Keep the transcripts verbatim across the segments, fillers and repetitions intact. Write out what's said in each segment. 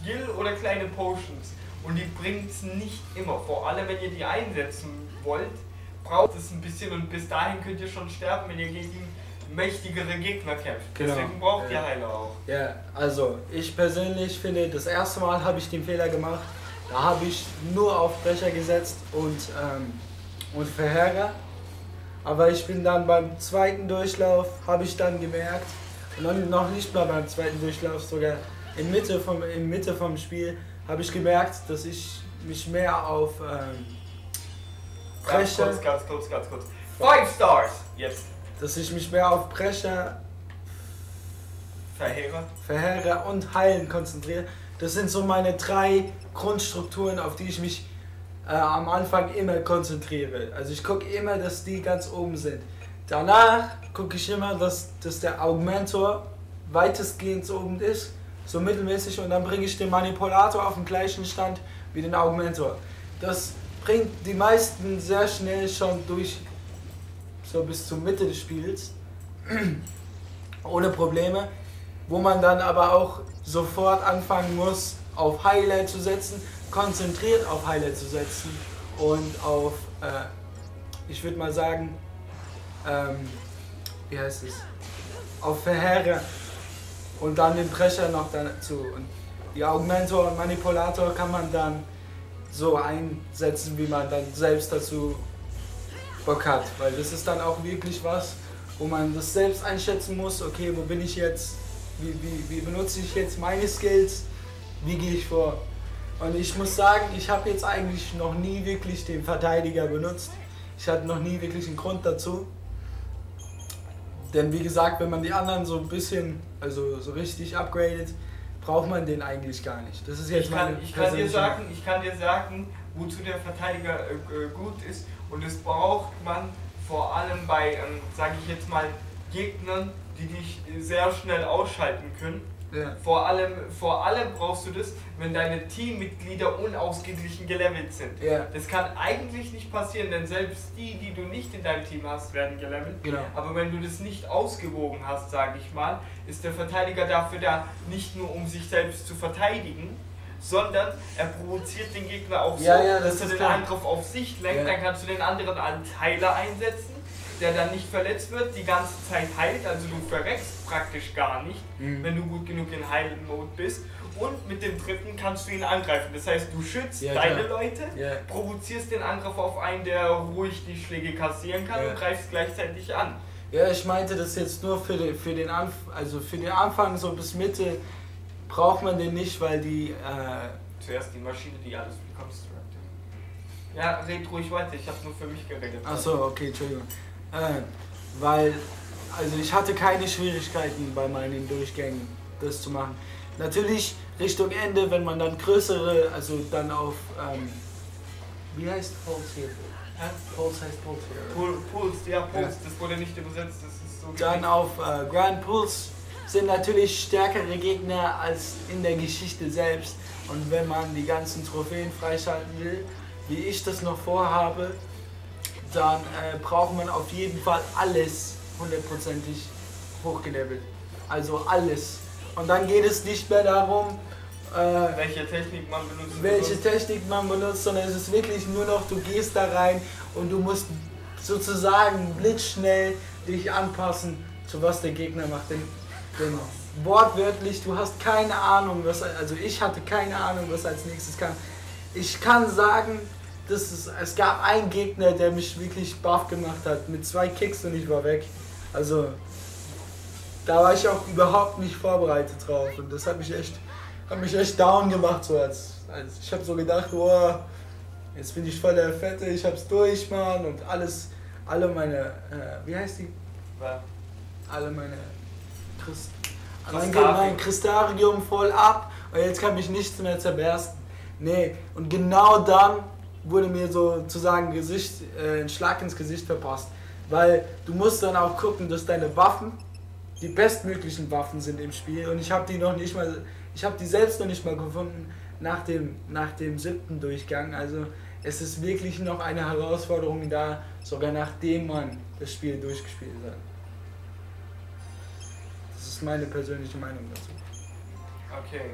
Skill oder kleine Potions. Und die bringt es nicht immer. Vor allem, wenn ihr die einsetzen wollt, braucht es ein bisschen. Und bis dahin könnt ihr schon sterben, wenn ihr gegen mächtigere Gegner kämpft. Genau. Deswegen braucht ja. ihr Heiler auch. Ja, also ich persönlich finde, das erste Mal habe ich den Fehler gemacht. Da habe ich nur auf Brecher gesetzt und, ähm, und Verheerer. Aber ich bin dann beim zweiten Durchlauf, habe ich dann gemerkt, und noch nicht mal beim zweiten Durchlauf, sogar in Mitte vom, in Mitte vom Spiel, habe ich gemerkt, dass ich mich mehr auf ähm, Ganz Brecher, kurz, ganz kurz, ganz kurz. Five Stars! Jetzt. dass ich mich mehr auf Brecher, Verheerer. Verheerer und Heilen konzentriere. Das sind so meine drei Grundstrukturen, auf die ich mich äh, am Anfang immer konzentriere. Also ich gucke immer, dass die ganz oben sind. Danach gucke ich immer, dass, dass der Augmentor weitestgehend oben ist, so mittelmäßig, und dann bringe ich den Manipulator auf den gleichen Stand wie den Augmentor. Das bringt die meisten sehr schnell schon durch, so bis zur Mitte des Spiels, ohne Probleme, wo man dann aber auch sofort anfangen muss, auf Highlight zu setzen, konzentriert auf Highlight zu setzen und auf, äh, ich würde mal sagen, ähm, wie heißt es, auf Verheerer und dann den Brecher noch dazu. Und die Augmentor und Manipulator kann man dann so einsetzen, wie man dann selbst dazu Bock hat, weil das ist dann auch wirklich was, wo man das selbst einschätzen muss, okay, wo bin ich jetzt, wie, wie, wie benutze ich jetzt meine Skills, wie gehe ich vor. Und ich muss sagen, ich habe jetzt eigentlich noch nie wirklich den Verteidiger benutzt. Ich hatte noch nie wirklich einen Grund dazu. Denn wie gesagt, wenn man die anderen so ein bisschen, also so richtig upgradet, braucht man den eigentlich gar nicht. Das ist jetzt Ich kann, meine ich kann dir persönliche- sagen, ich kann dir sagen, wozu der Verteidiger äh, gut ist, und das braucht man vor allem bei, ähm, sage ich jetzt mal, Gegnern, die dich sehr schnell ausschalten können. Ja. Vor allem, vor allem brauchst du das, wenn deine Teammitglieder unausgeglichen gelevelt sind. Ja. Das kann eigentlich nicht passieren, denn selbst die, die du nicht in deinem Team hast, werden gelevelt. Genau. Aber wenn du das nicht ausgewogen hast, sage ich mal, ist der Verteidiger dafür da, nicht nur um sich selbst zu verteidigen, sondern er provoziert den Gegner auch so, Ja, ja, das dass er ist den klar. Angriff auf sich lenkt. Ja. Dann kannst du den anderen als Heiler einsetzen, der dann nicht verletzt wird, die ganze Zeit heilt, also du verreckst praktisch gar nicht, Mhm. wenn du gut genug in Heil-Mode bist. Und mit dem dritten kannst du ihn angreifen. Das heißt, du schützt Ja, deine klar. Leute, Ja. provozierst den Angriff auf einen, der ruhig die Schläge kassieren kann, Ja. und greifst gleichzeitig an. Ja, ich meinte das jetzt nur für den, für den Anf also für den Anfang so bis Mitte braucht man den nicht, weil die äh, Zuerst die Maschine, die alles reconstructed. Ja, red ruhig weiter, ich habe nur für mich geredet. ach so, okay, Entschuldigung. Äh, weil, also ich hatte keine Schwierigkeiten bei meinen Durchgängen, das zu machen. Natürlich Richtung Ende, wenn man dann größere, also dann auf, ähm, wie heißt Pulse hier? Hä? Pulse heißt Pulse hier. Pul Puls, ja, Puls, Ja. das wurde nicht übersetzt, das ist so. Dann gewesen. auf äh, Grand Pulse sind natürlich stärkere Gegner als in der Geschichte selbst. Und wenn man die ganzen Trophäen freischalten will, wie ich das noch vorhabe, dann äh, braucht man auf jeden Fall alles hundertprozentig hochgelevelt. Also alles. Und dann geht es nicht mehr darum, äh, Welche Technik man benutzt. welche Technik man benutzt, sondern es ist wirklich nur noch, du gehst da rein und du musst sozusagen blitzschnell dich anpassen, zu was der Gegner macht. Denn, denn wortwörtlich, du hast keine Ahnung, was, also ich hatte keine Ahnung, was als nächstes kam. Ich kann sagen, dass es, es gab einen Gegner, der mich wirklich baff gemacht hat, mit zwei Kicks und ich war weg. Also da war ich auch überhaupt nicht vorbereitet drauf und das hat mich echt, hat mich echt down gemacht. So als, als ich habe so gedacht, oh, jetzt bin ich voll der Fette, ich hab's durch, Mann, und alles, alle meine, äh, wie heißt die? Ja. Alle meine Christ Crystarium. mein, mein Crystarium voll ab und jetzt kann mich nichts mehr zerbersten. Nee, und genau dann wurde mir sozusagen Gesicht, äh, ein Schlag ins Gesicht verpasst. Weil du musst dann auch gucken, dass deine Waffen die bestmöglichen Waffen sind im Spiel. Und ich habe die noch nicht mal, ich habe die selbst noch nicht mal gefunden nach dem, nach dem siebten Durchgang. Also es ist wirklich noch eine Herausforderung da, sogar nachdem man das Spiel durchgespielt hat. Das ist meine persönliche Meinung dazu. Okay.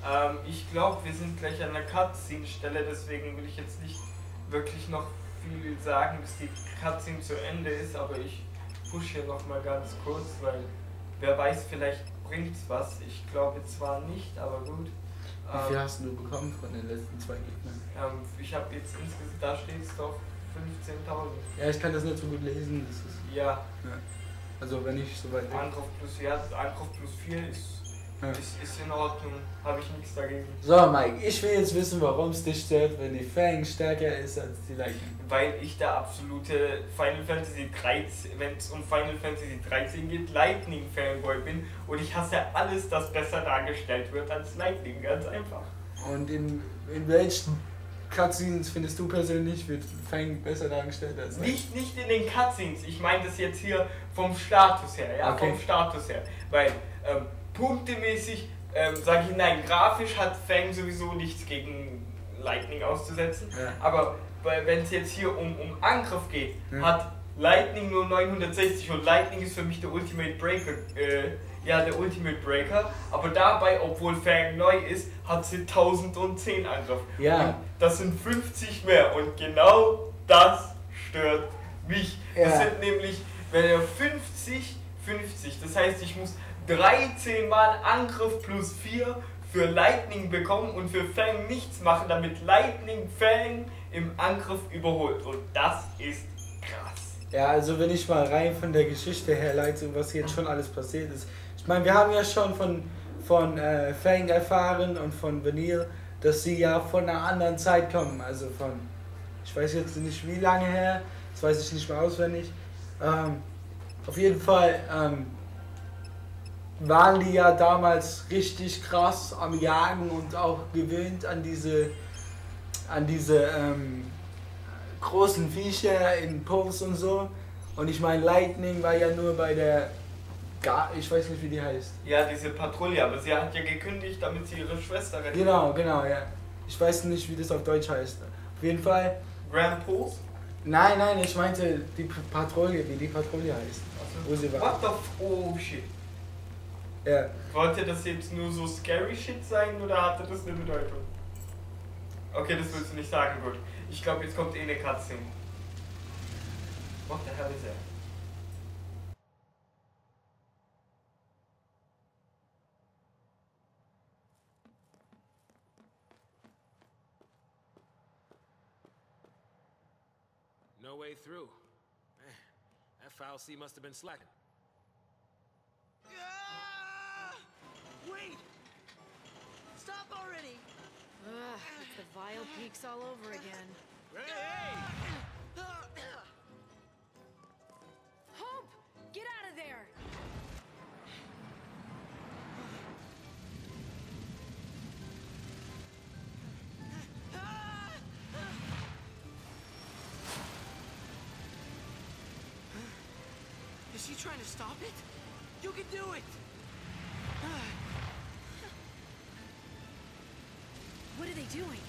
Ähm, ich glaube, wir sind gleich an der Cutscene-Stelle, deswegen will ich jetzt nicht wirklich noch viel sagen, bis die Cutscene zu Ende ist, aber ich push hier noch mal ganz kurz, weil wer weiß, vielleicht bringt's was. Ich glaube zwar nicht, aber gut. Wie viel hast du bekommen von den letzten zwei Gegnern? Ähm, ich habe jetzt insgesamt, da steht es doch fünfzehntausend. Ja, ich kann das nicht so gut lesen. Das ist, Ja. ja. Also wenn ich so weit weg. Angriff plus, ja, Angriff plus vier ist, Ja. ist, ist in Ordnung, habe ich nichts dagegen. So Mike, ich will jetzt wissen, warum es dich stört, wenn die Fang stärker ist als die Lightning. Weil ich der absolute Final Fantasy dreizehn, wenn es um Final Fantasy dreizehn geht, Lightning Fanboy bin und ich hasse alles, das besser dargestellt wird als Lightning, ganz einfach. Und in, in welchen Cutscenes findest du persönlich, wird Fang besser dargestellt als Lightning? Nicht, nicht in den Cutscenes, ich meine das jetzt hier vom Status her, ja, Okay. vom Status her, weil ähm, punktemäßig, ähm, sage ich nein, grafisch hat Fang sowieso nichts gegen Lightning auszusetzen, Ja. aber wenn es jetzt hier um, um Angriff geht, Ja. hat Lightning nur neunhundertsechzig und Lightning ist für mich der Ultimate Breaker, äh, ja der Ultimate Breaker, aber dabei, obwohl Fang neu ist, hat sie tausendzehn Angriff. Ja. Und das sind fünfzig mehr und genau das stört mich. Ja. Das sind nämlich, wenn er fünfzig, fünfzig, das heißt ich muss dreizehn mal Angriff plus vier für Lightning bekommen und für Fang nichts machen, damit Lightning Fang im Angriff überholt. Und das ist krass. Ja, also wenn ich mal rein von der Geschichte herleite, was jetzt schon alles passiert ist. Ich meine, wir haben ja schon von, von äh, Fang erfahren und von Vanille, dass sie ja von einer anderen Zeit kommen. Also von, ich weiß jetzt nicht wie lange her, das weiß ich nicht mehr auswendig. Ähm, auf jeden Fall ähm, waren die ja damals richtig krass am Jagen und auch gewöhnt an diese, an diese ähm, großen Viecher in Puffs und so. Und ich meine, Lightning war ja nur bei der, Gar ich weiß nicht wie die heißt. Ja, diese Patrouille, aber sie hat ja gekündigt, damit sie ihre Schwester rettet. Genau, genau, ja. Ich weiß nicht, wie das auf Deutsch heißt. Auf jeden Fall. Grand Pose? Nein, nein, ich meinte die P- Patrouille, wie die Patrouille heißt. Wo sie war. What the f... Oh shit. Ja. Wollte das jetzt nur so scary shit sein oder hatte das eine Bedeutung? Okay, das willst du nicht sagen, gut. Ich glaube, jetzt kommt eh eine Cutscene. What the hell is that? No way through. Man, that foul C must have been slacking. Ah! Wait! Stop already! Ugh, it's the vile peaks all over again. Hey, hey! Hope! Get out of there! Is she trying to stop it? You can do it! What are they doing?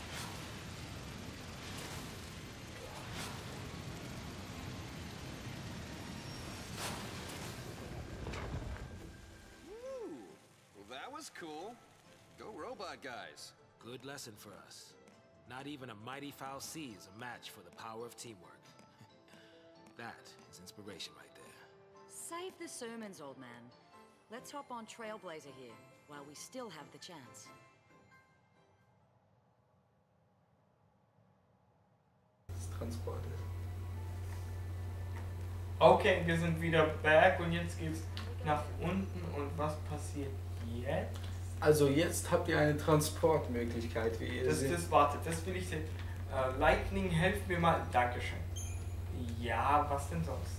Ooh, well that was cool. Go robot guys. Good lesson for us. Not even a mighty foul C is a match for the power of teamwork. That is inspiration right there. Save the sermons, old man. Let's hop on Trailblazer here, while we still have the chance. Das Transport ist. Okay, wir sind wieder back und jetzt geht's nach unten und was passiert jetzt? Also jetzt habt ihr eine Transportmöglichkeit, wie ihr Das, seht. das, warte, das will ich sehen. Äh, Lightning, helf mir mal. Dankeschön. Ja, was denn sonst?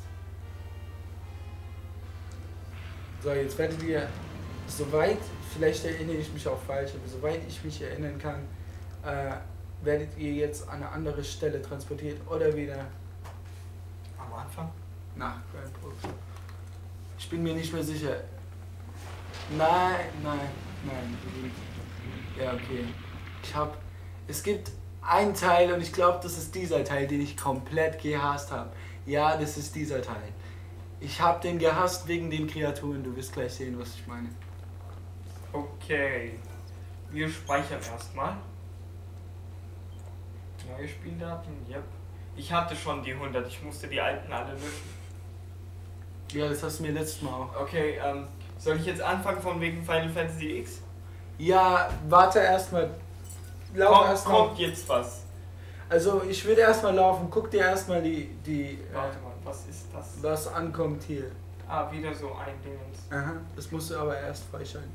So, jetzt werdet ihr, soweit, vielleicht erinnere ich mich auch falsch, aber soweit ich mich erinnern kann, äh, werdet ihr jetzt an eine andere Stelle transportiert oder wieder Am Anfang? nach Grand Prix. Ich bin mir nicht mehr sicher. Nein, nein, nein. Ja, okay. Ich hab, es gibt einen Teil und ich glaube, das ist dieser Teil, den ich komplett gehasst habe. Ja, das ist dieser Teil. Ich habe den gehasst wegen den Kreaturen. Du wirst gleich sehen, was ich meine. Okay. Wir speichern erstmal. Neue Spieldaten, yep. Ich hatte schon die hundert, ich musste die alten alle löschen. Ja, das hast du mir letztes Mal auch. Okay, ähm, soll ich jetzt anfangen von wegen Final Fantasy X? Ja, warte erstmal. Lauf Kommt, erstmal. kommt jetzt was. Also ich würde erstmal laufen, guck dir erstmal die, die Warte mal, was ist das? was ankommt hier. Ah, wieder so ein Dingens. Aha, das musst du aber erst freischalten.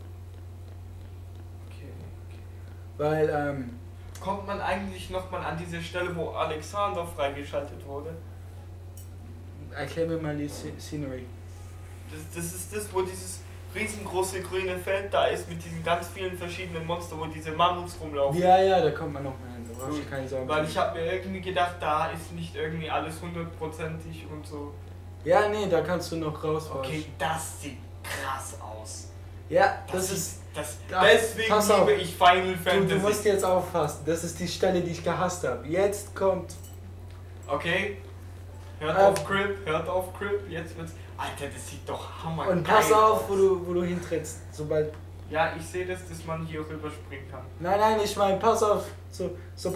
Okay, okay. Weil, ähm, Kommt man eigentlich nochmal an diese Stelle, wo Alexander freigeschaltet wurde? erklär mir mal die Sce- Scenery. Das, das ist das, wo dieses riesengroße grüne Feld da ist mit diesen ganz vielen verschiedenen Monstern, wo diese Mammuts rumlaufen. Ja, ja, da kommt man noch mal hin, da brauchst du Gut, keine Sorgen. Weil ich habe mir irgendwie gedacht, da ist nicht irgendwie alles hundertprozentig und so. Ja, nee, da kannst du noch raus. Okay, das sieht krass aus. Ja, Das, das, ist... ist. Das, Ach, deswegen pass auf. liebe ich Final Du, Fantasy. du musst jetzt aufpassen, das ist die Stelle, die ich gehasst habe. Jetzt kommt. Okay? Hört Ähm. auf Crip, hört auf Crip, jetzt wird's... Alter, das sieht doch hammer Und geil pass auf, aus. wo du, wo du hintrittst. Sobald. Ja, ich sehe das, dass man hier rüberspringen kann. Nein, nein, ich meine, pass auf. So, so.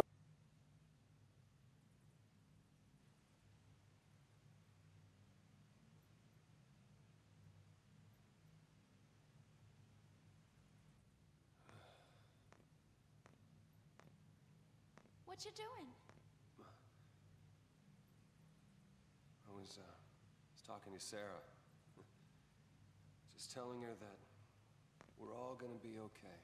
What you doing? I was, uh, was talking to Sarah. Just telling her that we're all gonna be okay.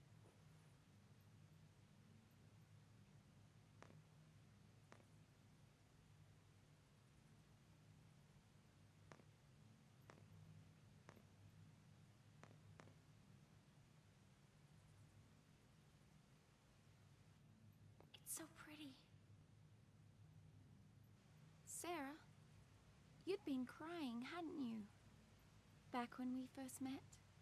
It's so pretty. Sarah, you'd been crying, hadn't you? Back when we first met?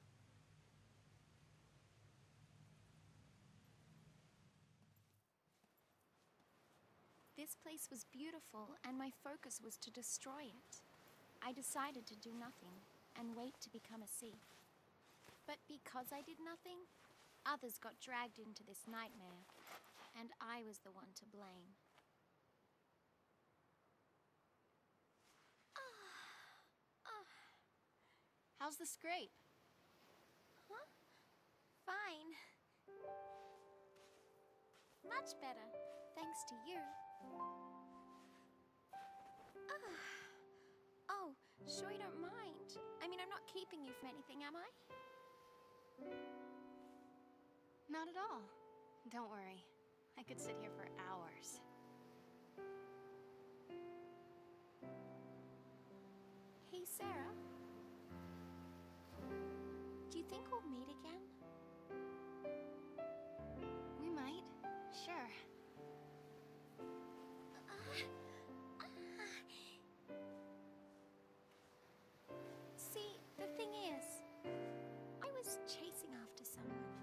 This place was beautiful, and my focus was to destroy it. I decided to do nothing and wait to become a sea. But because I did nothing, others got dragged into this nightmare, and I was the one to blame. How's the scrape? Huh? Fine. Much better, thanks to you. Ah. Oh, sure you don't mind. I mean, I'm not keeping you from anything, am I? Not at all. Don't worry. I could sit here for hours. Hey, Sarah. Do you think we'll meet again? We might. Sure. See, the thing is, I was chasing after someone.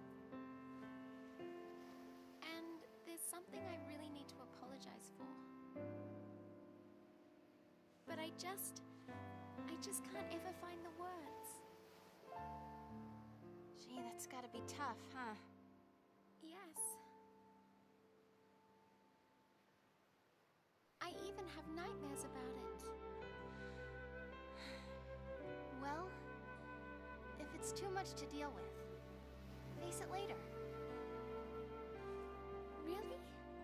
And there's something I really need to apologize for. But I just... I just can't ever find the words. Gee, that's gotta be tough, huh? Yes. I even have nightmares about it. Well, if it's too much to deal with, face it later. Really?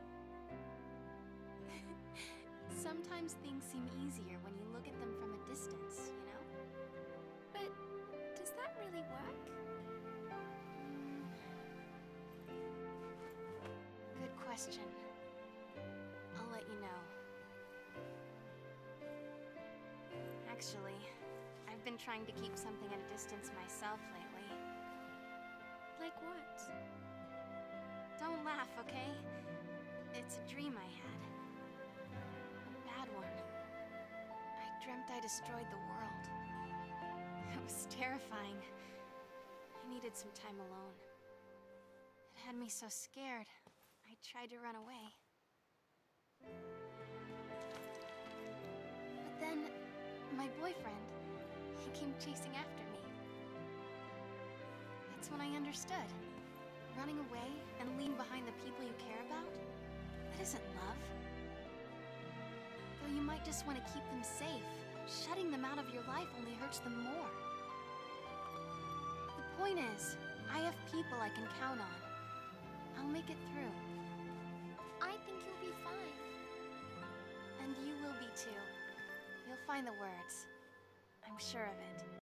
Sometimes things seem easier when you look at them from a distance, you know? But does that really work? Good question. I'll let you know. Actually, I've been trying to keep something at a distance myself lately. Like what? Don't laugh, okay? It's a dream I had. A bad one. I dreamt I destroyed the world. It was terrifying. I needed some time alone. It had me so scared, I tried to run away. But then, my boyfriend, he came chasing after me. That's when I understood. Running away and leaving behind the people you care about? That isn't love. Though you might just want to keep them safe, shutting them out of your life only hurts them more. The point is, I have people I can count on. I'll make it through. I think you'll be fine. And you will be too. You'll find the words. I'm sure of it.